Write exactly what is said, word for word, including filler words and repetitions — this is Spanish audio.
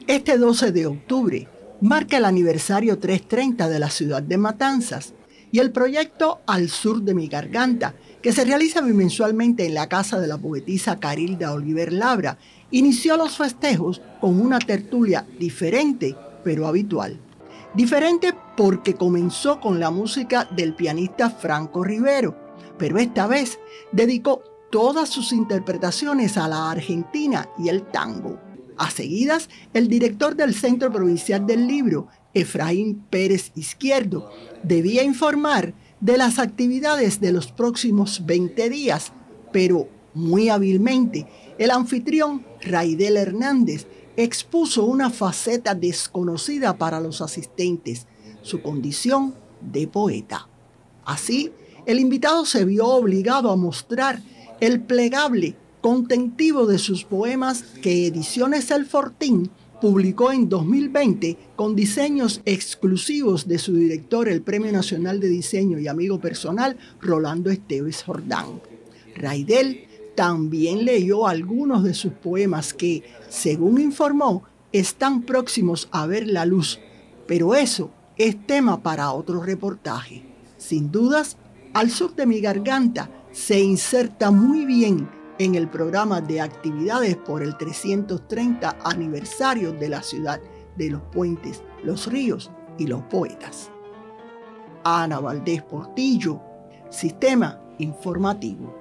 Este doce de octubre marca el aniversario trescientos treinta de la ciudad de Matanzas y el proyecto Al Sur de mi Garganta, que se realiza bimensualmente en la casa de la poetisa Carilda Oliver Labra, inició los festejos con una tertulia diferente pero habitual. Diferente porque comenzó con la música del pianista Franco Rivero, pero esta vez dedicó todas sus interpretaciones a la Argentina y el tango. A seguidas, el director del Centro Provincial del Libro, Efraín Pérez Izquierdo, debía informar de las actividades de los próximos veinte días, pero muy hábilmente, el anfitrión Raidel Hernández expuso una faceta desconocida para los asistentes, su condición de poeta. Así, el invitado se vio obligado a mostrar el plegable contentivo de sus poemas que Ediciones El Fortín publicó en dos mil veinte con diseños exclusivos de su director, el Premio Nacional de Diseño y amigo personal, Rolando Esteves Jordán. Raidel también leyó algunos de sus poemas que, según informó, están próximos a ver la luz, pero eso es tema para otro reportaje. Sin dudas, Al Sur de mi Garganta se inserta muy bien en el programa de actividades por el trescientos treinta aniversario de la ciudad de los puentes, los ríos y los poetas. Ana Valdés Portillo, Sistema Informativo.